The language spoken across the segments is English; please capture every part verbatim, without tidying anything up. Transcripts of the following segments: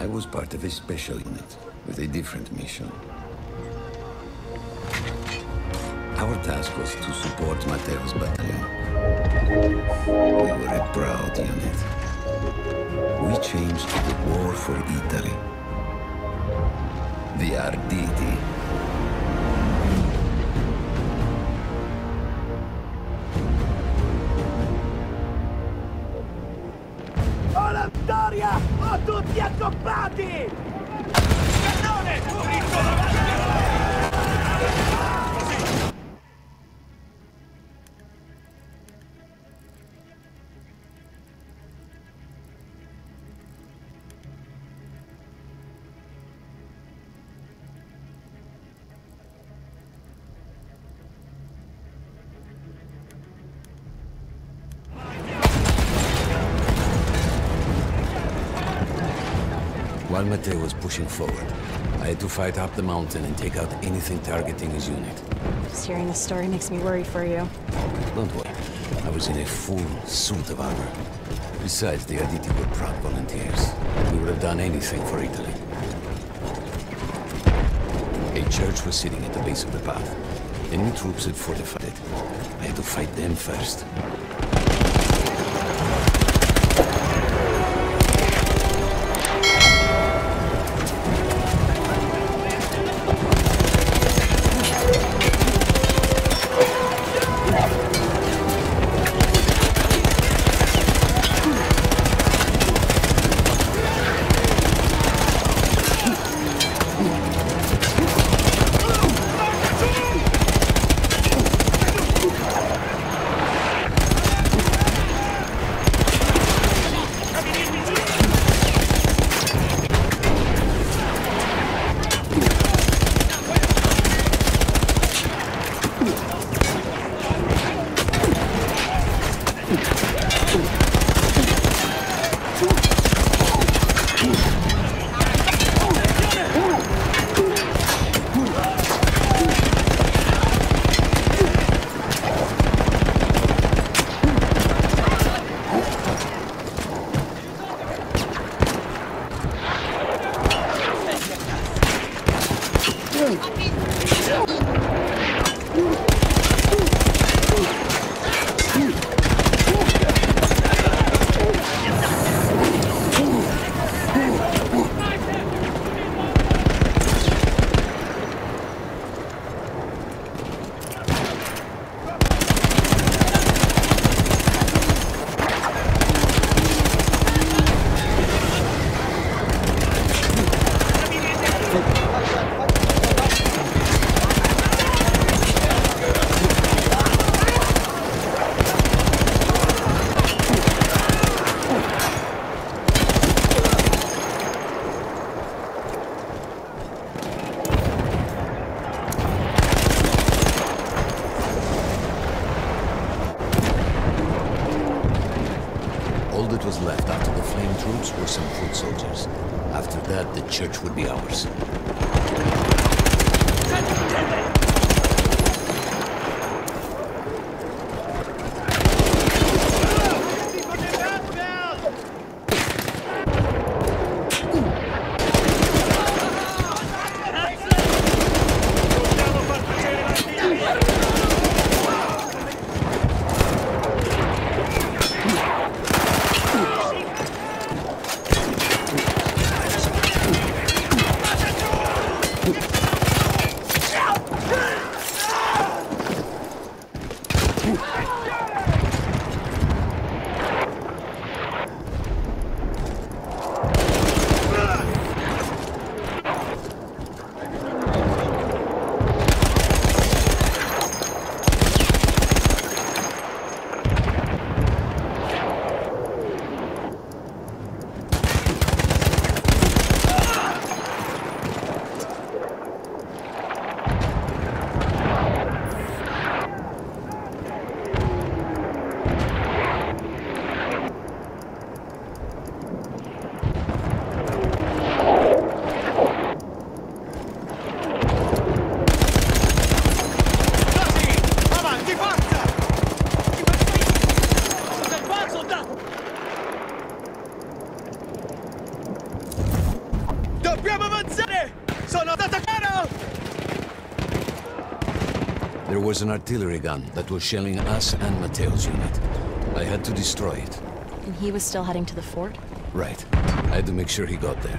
I was part of a special unit with a different mission. Our task was to support Matteo's battalion. We were a proud unit. We changed the war for Italy. The Arditi. Ho la vittoria! Ho tutti accoppati! Cannone! Subito davanti! While Matteo was pushing forward, I had to fight up the mountain and take out anything targeting his unit. Just hearing the story makes me worry for you. Don't worry. I was in a full suit of armor. Besides, the Arditi were proud volunteers. We would have done anything for Italy. A church was sitting at the base of the path. Enemy troops had fortified it. I had to fight them first. All that was left after the flame troops were some foot soldiers. After that, the church would be ours. Let's go! Dobbiamo avanzare! Sono attaccato! There was an artillery gun that was shelling us and Matteo's unit. I had to destroy it. And he was still heading to the fort? Right. I had to make sure he got there.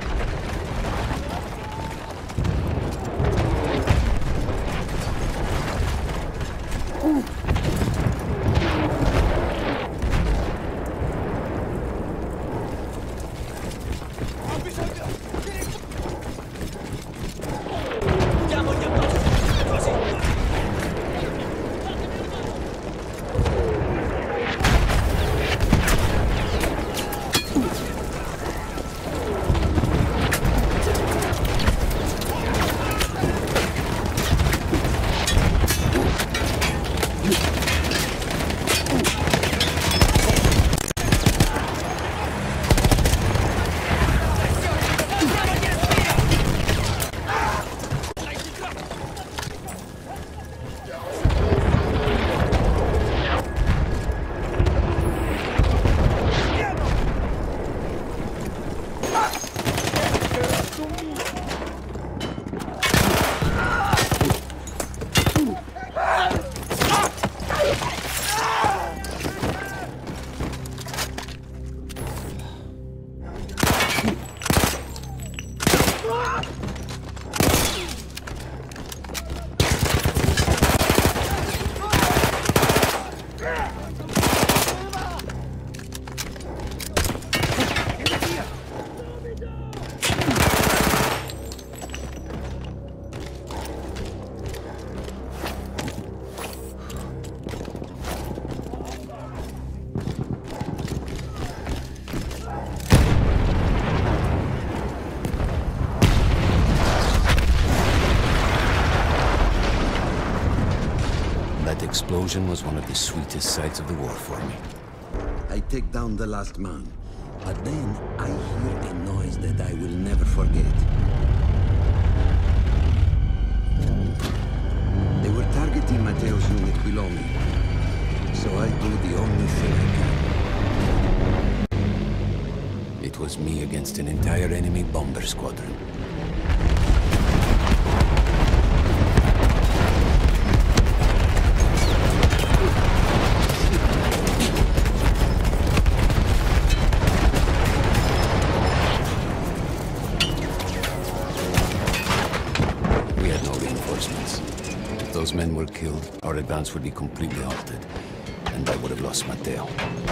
Explosion was one of the sweetest sights of the war for me. I take down the last man, but then I hear a noise that I will never forget. They were targeting Matteo's unit below me, so I do the only thing I can. It was me against an entire enemy bomber squadron. If those men were killed, our advance would be completely halted, and I would have lost Matteo.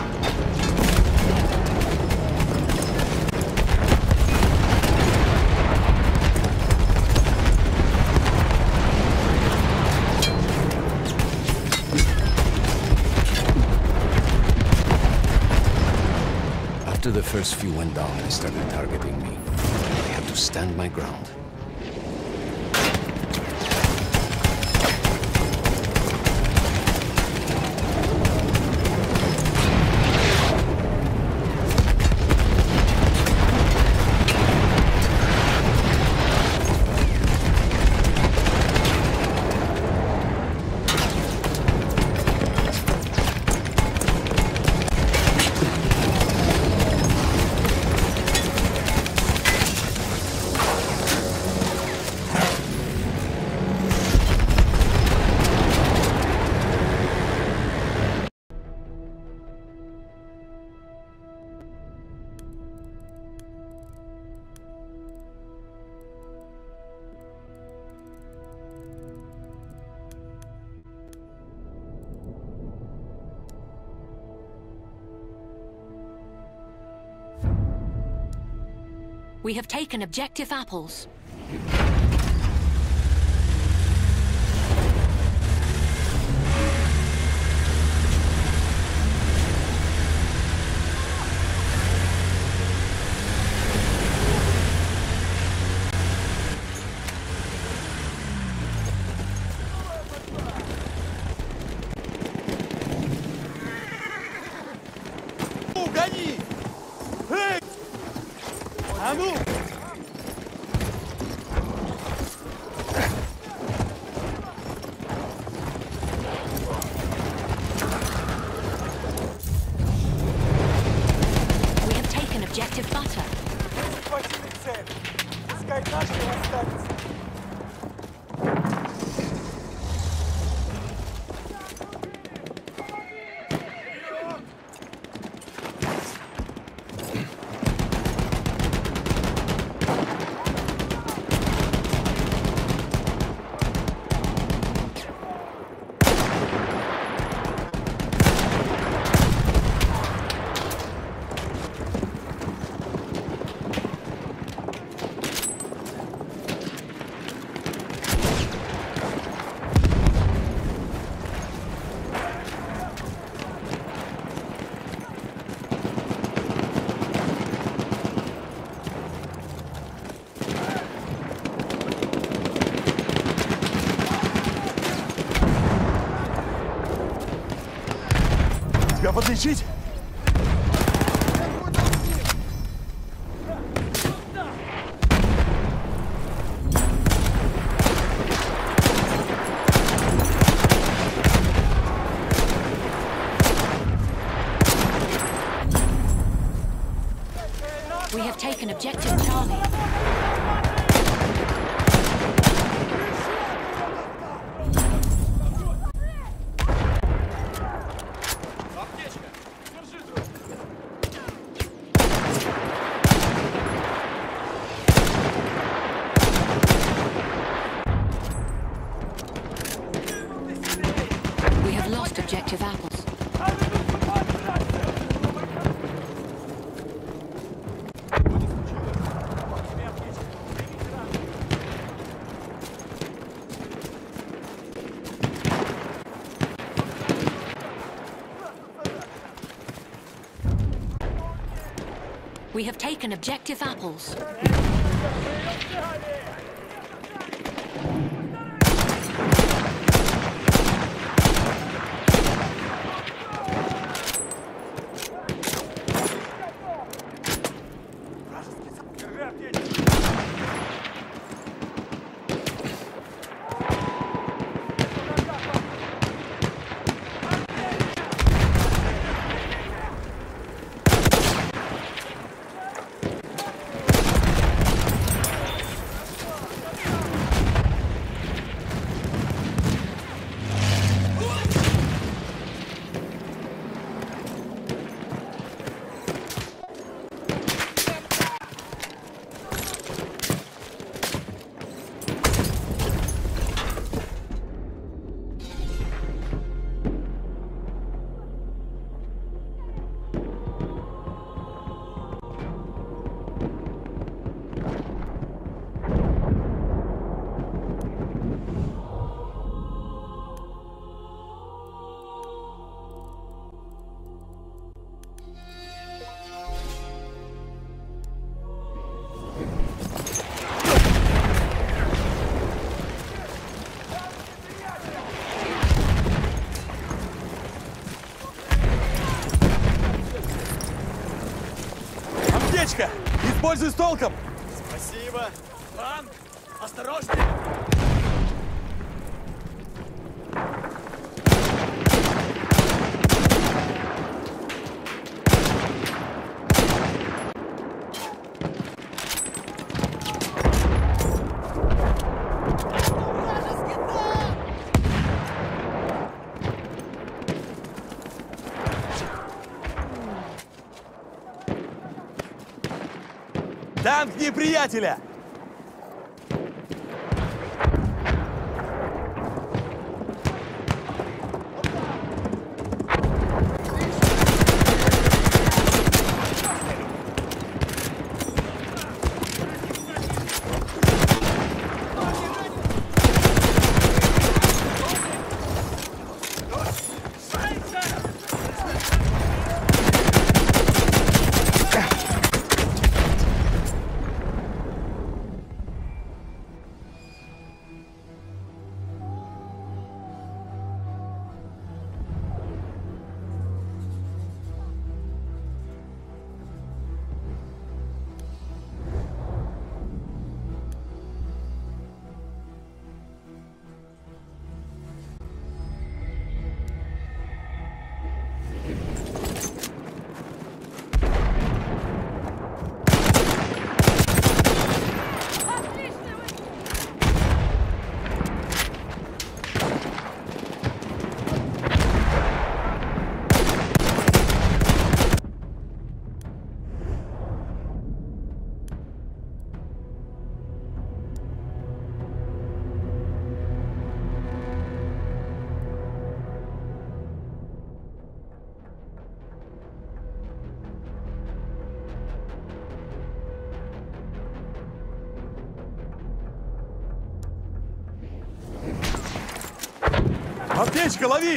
After the first few went down and started targeting me, I had to stand my ground. We have taken objective apples. Oh, gagné! Hey! Amour! We have taken objective butter. Voici l'excès! Пускай наши останется. Тебя подлечить? We have taken objective Charlie. We have lost objective apples. We have taken objective apples. Аптечка! Используй с толком! Спасибо! Танк! Осторожнее! Танк неприятеля! Аптечка, лови!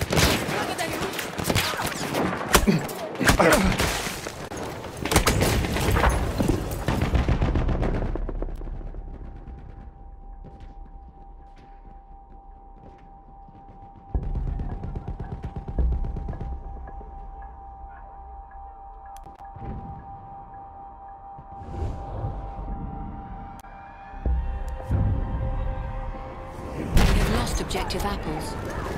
Objective apples.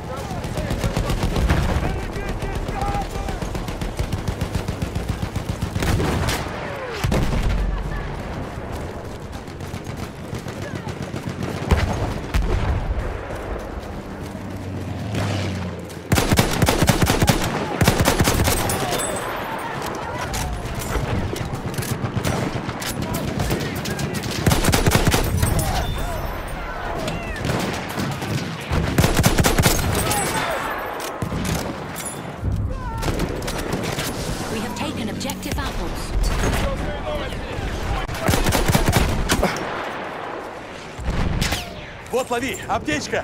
Objective apples. Вот, лови, аптечка.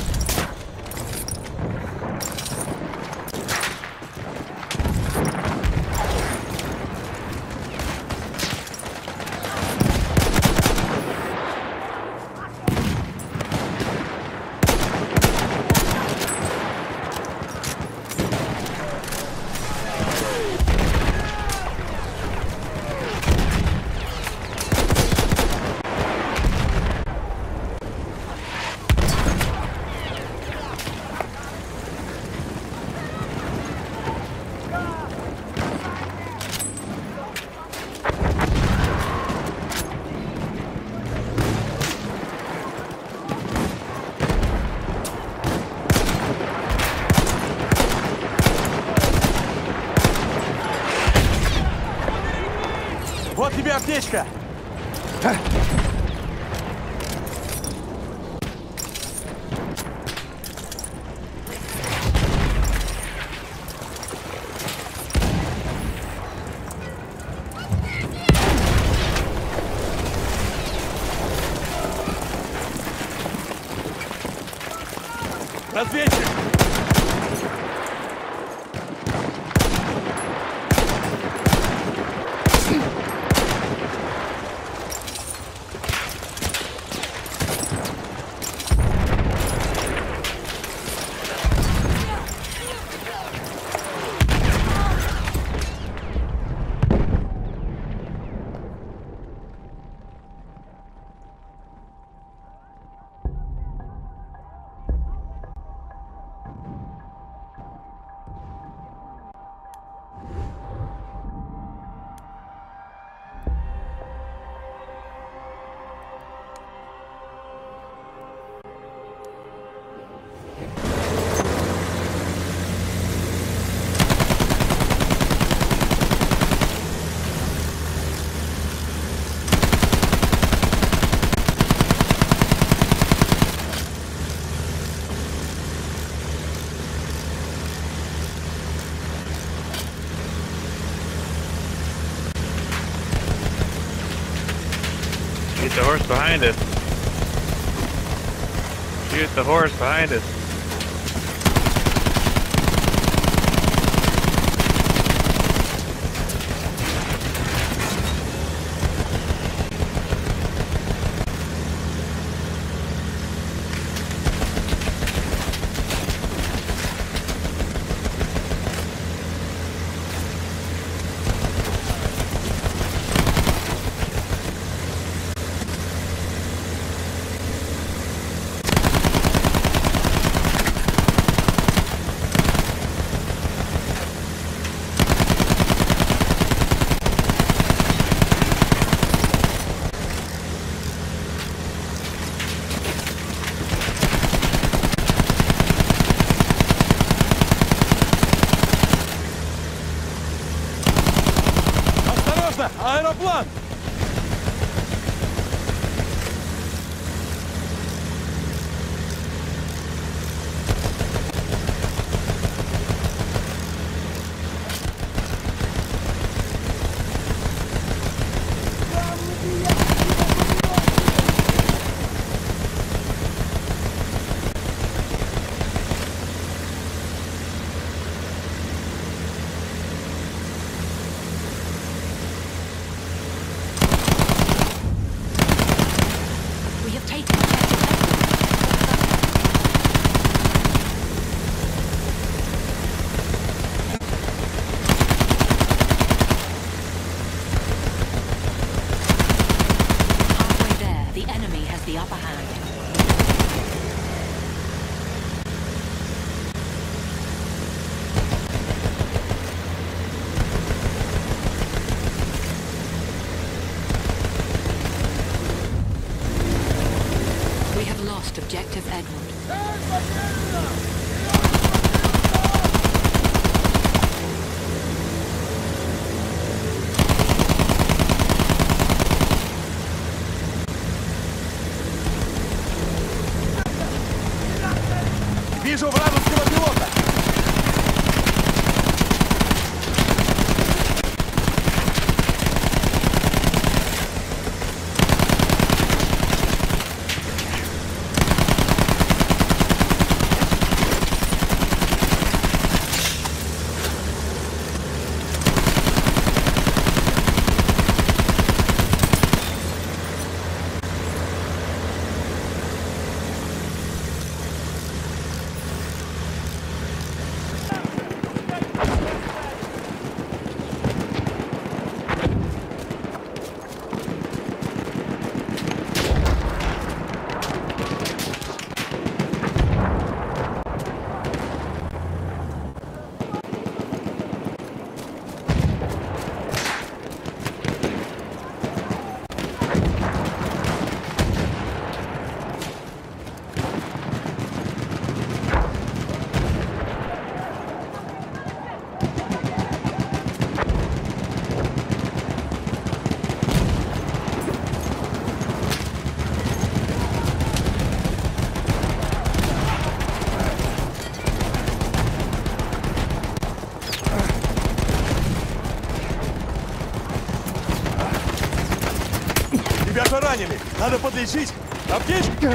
Вот тебе аптечка. Разведчик. Shoot the horse behind us. Shoot the horse behind us. the upper hand. We have lost objective Edward. Вижу вражеского пилота! Тебя же ранили! Надо подлечить! Аптечка!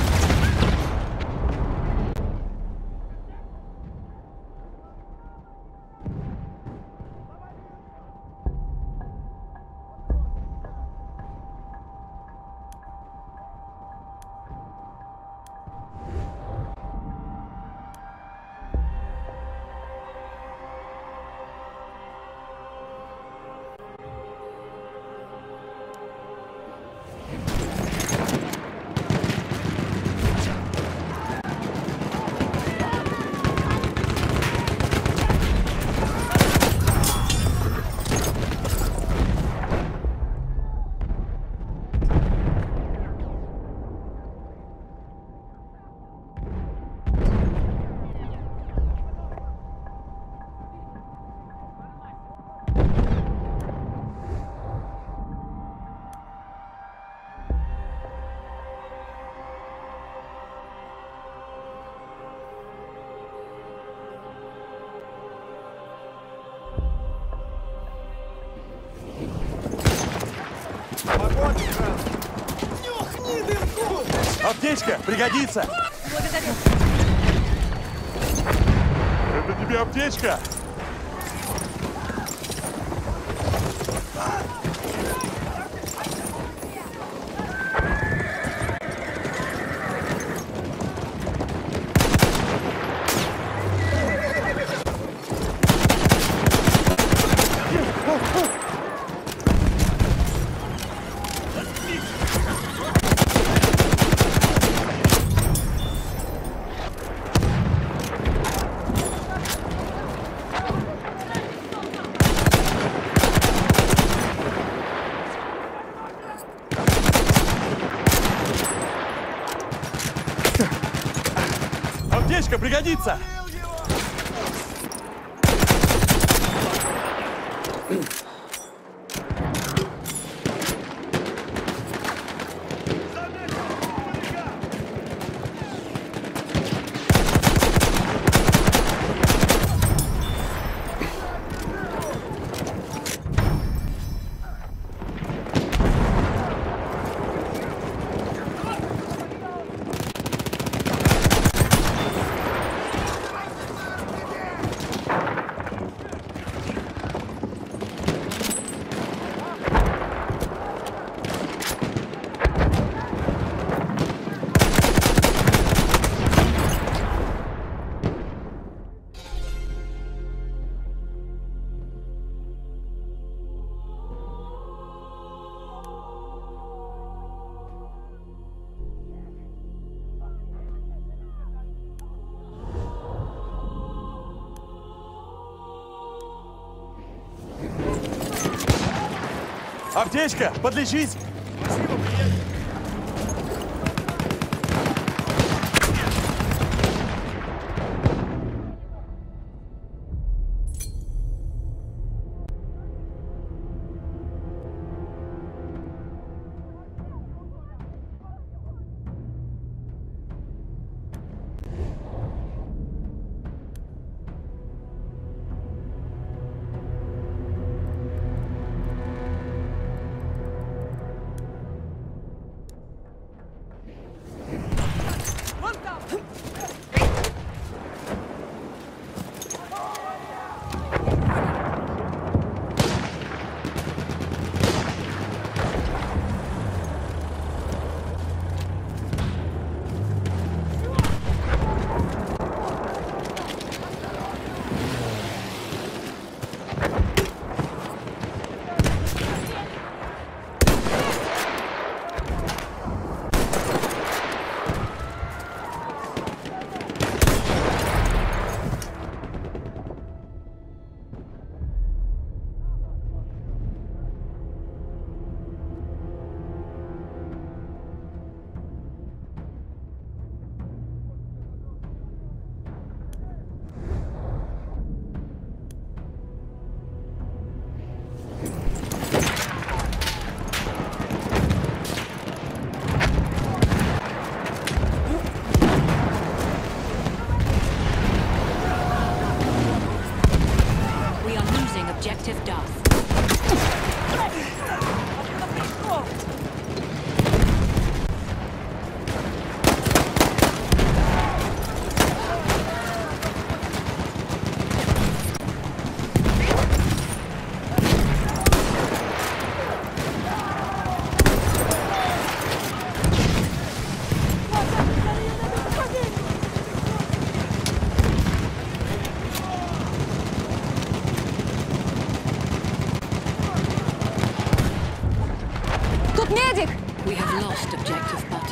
Аптечка! Пригодится! Благодарю. Это тебе аптечка! Аптечка пригодится! Аптечка, подлечись! Спасибо, приятель! Objective Duff. We have lost objective butter.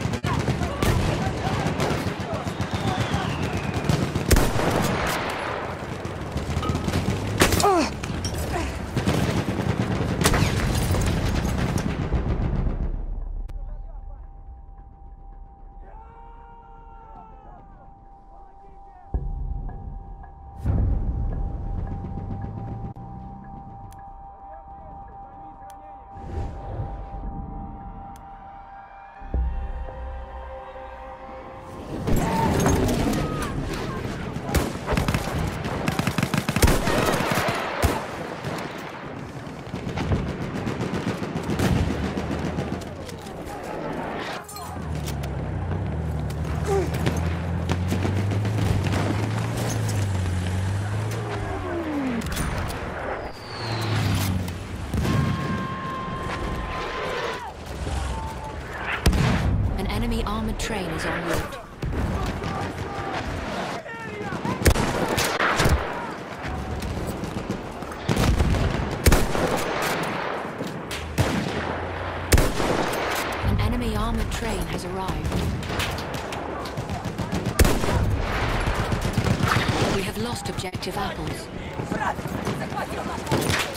Enemy armored train is en route. An enemy armored train has arrived. We have lost objective apples.